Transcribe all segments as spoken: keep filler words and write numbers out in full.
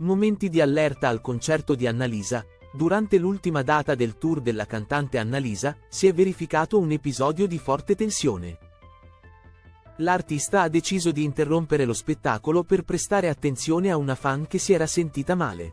Momenti di allerta al concerto di Annalisa. Durante l'ultima data del tour della cantante Annalisa, si è verificato un episodio di forte tensione. L'artista ha deciso di interrompere lo spettacolo per prestare attenzione a una fan che si era sentita male.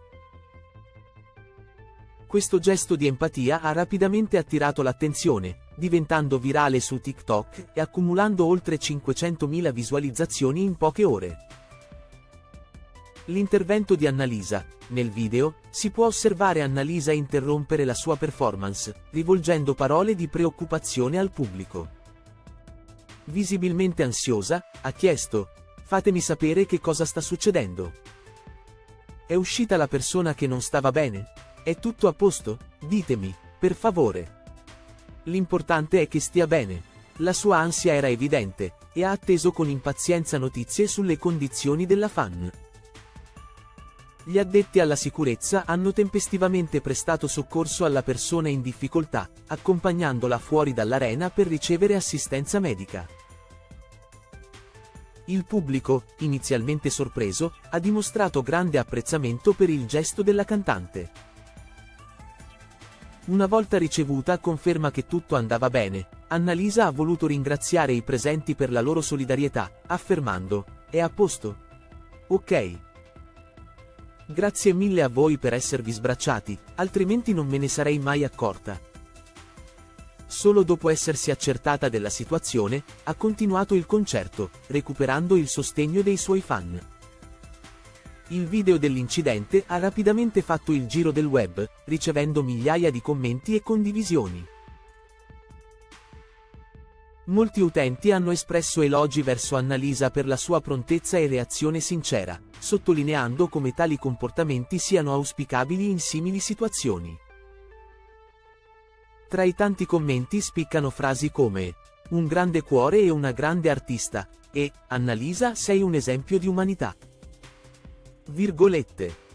Questo gesto di empatia ha rapidamente attirato l'attenzione, diventando virale su TikTok e accumulando oltre cinquecentomila visualizzazioni in poche ore. L'intervento di Annalisa. Nel video, si può osservare Annalisa interrompere la sua performance, rivolgendo parole di preoccupazione al pubblico. Visibilmente ansiosa, ha chiesto: "Fatemi sapere che cosa sta succedendo. È uscita la persona che non stava bene? È tutto a posto? Ditemi, per favore. L'importante è che stia bene." La sua ansia era evidente, e ha atteso con impazienza notizie sulle condizioni della fan. Gli addetti alla sicurezza hanno tempestivamente prestato soccorso alla persona in difficoltà, accompagnandola fuori dall'arena per ricevere assistenza medica. Il pubblico, inizialmente sorpreso, ha dimostrato grande apprezzamento per il gesto della cantante. Una volta ricevuta conferma che tutto andava bene, Annalisa ha voluto ringraziare i presenti per la loro solidarietà, affermando: "È a posto? Ok. Grazie mille a voi per esservi sbracciati, altrimenti non me ne sarei mai accorta." Solo dopo essersi accertata della situazione, ha continuato il concerto, recuperando il sostegno dei suoi fan. Il video dell'incidente ha rapidamente fatto il giro del web, ricevendo migliaia di commenti e condivisioni. Molti utenti hanno espresso elogi verso Annalisa per la sua prontezza e reazione sincera, sottolineando come tali comportamenti siano auspicabili in simili situazioni. Tra i tanti commenti spiccano frasi come: "Un grande cuore e una grande artista" e "Annalisa sei un esempio di umanità". Virgolette.